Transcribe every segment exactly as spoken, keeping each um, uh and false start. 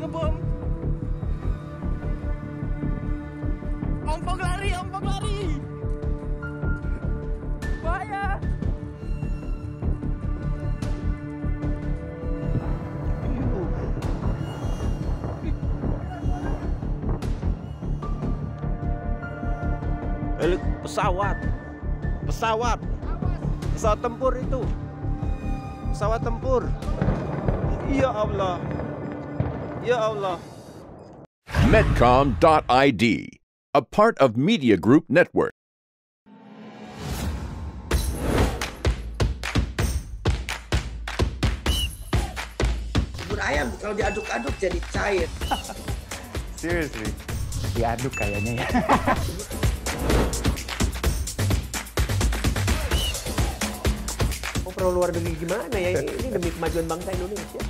bom. Ompong lari, ompong lari. Bahaya. Helik pesawat. Pesawat. Pesawat tempur itu. Pesawat tempur. Ya Allah. Ya Allah. Medcom dot I D, a part of Media Group Network. Bubur ayam kalau diaduk-aduk jadi cair. Seriously, diaduk kayaknya ya. Oh, perlu luar negeri gimana ya? Ini demi kemajuan bangsa Indonesia.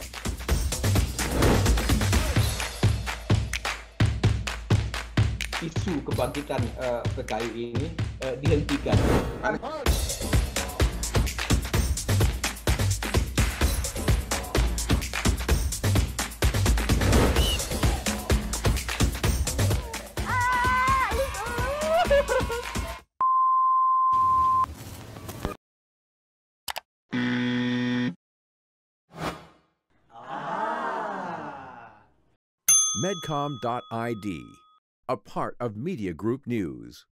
Isu kebangkitan uh, P K I ini uh, dihentikan. Medcom dot I D, a part of Media Group News.